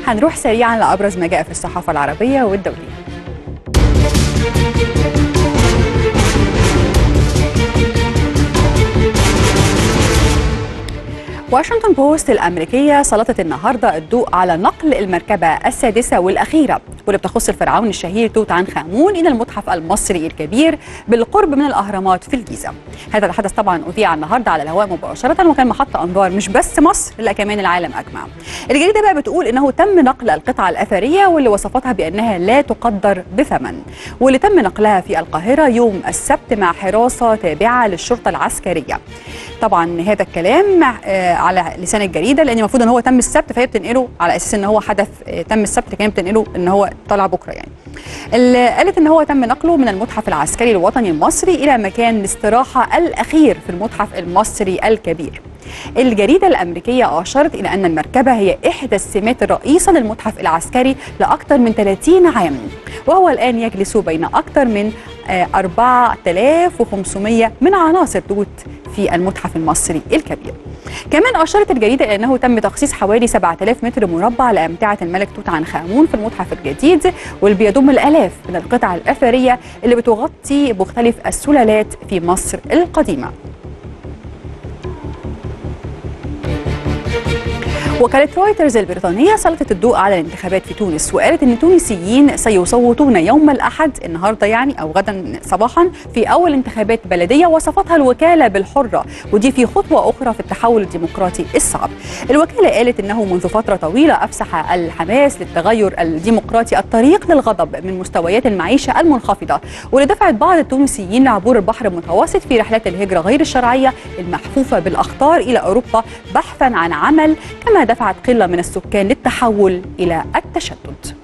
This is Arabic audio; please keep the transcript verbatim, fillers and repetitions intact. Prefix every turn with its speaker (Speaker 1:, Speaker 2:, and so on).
Speaker 1: هنروح سريعا لأبرز ما جاء في الصحافة العربية والدولية. واشنطن بوست الأمريكية سلطت النهاردة الضوء على نقل المركبة السادسة والأخيرة واللي بتخص الفرعون الشهير توت عنخ آمون إلى المتحف المصري الكبير بالقرب من الأهرامات في الجيزة. هذا الحدث طبعا أذيع النهاردة على الهواء مباشرة وكان محط أنظار مش بس مصر لا كمان العالم أجمع. الجريدة بقى بتقول إنه تم نقل القطعة الأثرية واللي وصفتها بأنها لا تقدر بثمن واللي تم نقلها في القاهرة يوم السبت مع حراسة تابعة للشرطة العسكرية. طبعا هذا الكلام على لسان الجريده لان المفروض ان هو تم السبت فهي بتنقله على اساس ان هو حدث تم السبت كان بتنقله ان هو طالع بكره يعني. اللي قالت ان هو تم نقله من المتحف العسكري الوطني المصري الى مكان الاستراحه الاخير في المتحف المصري الكبير. الجريدة الأمريكية أشارت إلى أن المركبة هي إحدى السمات الرئيسة للمتحف العسكري لأكثر من ثلاثين عام وهو الآن يجلس بين أكثر من أربعة آلاف وخمسمائة من عناصر توت في المتحف المصري الكبير. كمان أشارت الجريدة إلى أنه تم تخصيص حوالي سبعة آلاف متر مربع لأمتعة الملك توت عنخ آمون في المتحف الجديد واللي بيضم الآلاف من القطع الأثرية اللي بتغطي مختلف السلالات في مصر القديمة. وكالة رويترز البريطانية سلطت الضوء على الانتخابات في تونس وقالت ان التونسيين سيصوتون يوم الأحد النهارده يعني او غدا صباحا في اول انتخابات بلدية وصفتها الوكالة بالحرة ودي في خطوة اخرى في التحول الديمقراطي الصعب. الوكالة قالت انه منذ فترة طويلة افسح الحماس للتغير الديمقراطي الطريق للغضب من مستويات المعيشة المنخفضة واللي دفعت بعض التونسيين لعبور البحر المتوسط في رحلات الهجرة غير الشرعية المحفوفة بالاخطار الى اوروبا بحثا عن عمل كما دفعت قلة من السكان للتحول إلى التشتت.